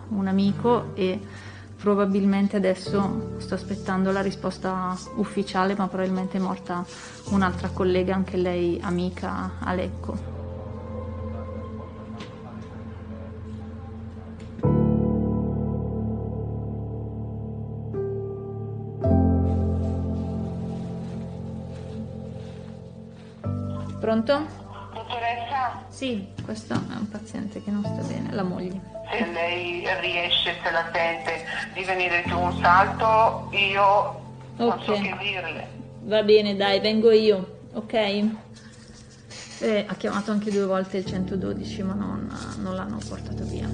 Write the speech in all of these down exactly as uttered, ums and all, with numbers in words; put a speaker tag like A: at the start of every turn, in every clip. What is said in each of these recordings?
A: un amico e probabilmente adesso sto aspettando la risposta ufficiale, ma probabilmente è morta un'altra collega, anche lei amica, a Lecco. Pronto?
B: Dottoressa?
A: Sì, questo è un paziente che non sta bene, la moglie.
B: Se lei riesce, se la sente, di venire giù un salto, io non so
A: Ok,
B: che dirle.
A: va bene, dai, vengo io, ok? Eh, ha chiamato anche due volte il centododici, ma non, non l'hanno portato via.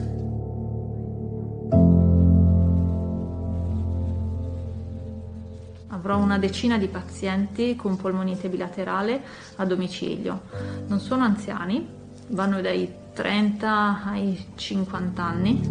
A: Avrò una decina di pazienti con polmonite bilaterale a domicilio. Non sono anziani, vanno dai trenta ai cinquanta anni.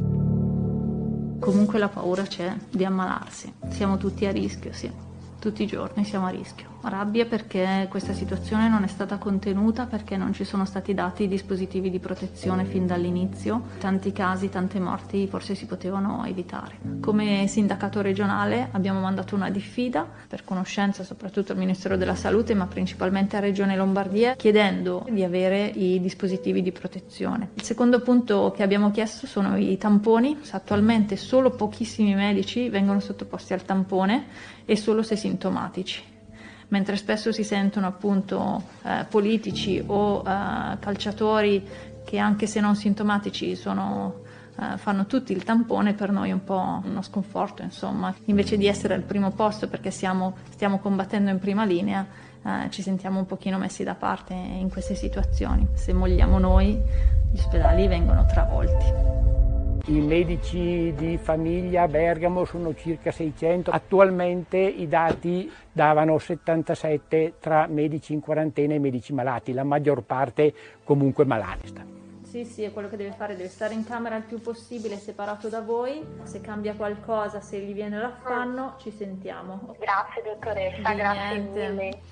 A: Comunque la paura c'è di ammalarsi. Siamo tutti a rischio, sì. Tutti i giorni siamo a rischio. Rabbia perché questa situazione non è stata contenuta, perché non ci sono stati dati i dispositivi di protezione fin dall'inizio. Tanti casi, tante morti forse si potevano evitare. Come sindacato regionale abbiamo mandato una diffida per conoscenza soprattutto al Ministero della Salute, ma principalmente a Regione Lombardia, chiedendo di avere i dispositivi di protezione. Il secondo punto che abbiamo chiesto sono i tamponi. Attualmente solo pochissimi medici vengono sottoposti al tampone e solo se sintomatici, mentre spesso si sentono appunto eh, politici o eh, calciatori che anche se non sintomatici sono, eh, fanno tutti il tampone. Per noi è un po' uno sconforto, insomma, invece di essere al primo posto perché siamo, stiamo combattendo in prima linea, eh, ci sentiamo un pochino messi da parte in queste situazioni. Se mogliamo noi, gli ospedali vengono travolti.
C: I medici di famiglia a Bergamo sono circa seicento, attualmente i dati davano settantasette tra medici in quarantena e medici malati, la maggior parte comunque malati.
A: Sì, sì, è quello che deve fare, deve stare in camera il più possibile separato da voi. Se cambia qualcosa, se gli viene l'affanno, ci sentiamo.
B: Grazie dottoressa,
A: Di
B: grazie
A: niente.
B: mille.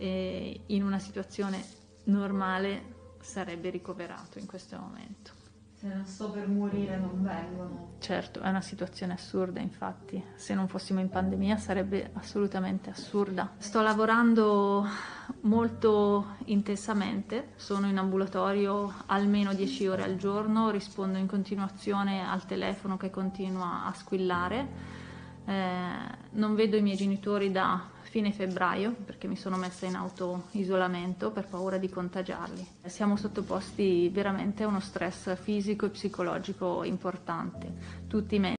A: E in una situazione normale sarebbe ricoverato in questo momento.
D: Se non sto per morire non vengono.
A: Certo, è una situazione assurda, infatti. Se non fossimo in pandemia sarebbe assolutamente assurda. Sto lavorando molto intensamente, sono in ambulatorio almeno dieci ore al giorno, rispondo in continuazione al telefono che continua a squillare. Eh, non vedo i miei genitori da fine febbraio perché mi sono messa in auto-isolamento per paura di contagiarli. Siamo sottoposti veramente a uno stress fisico e psicologico importante, tutti i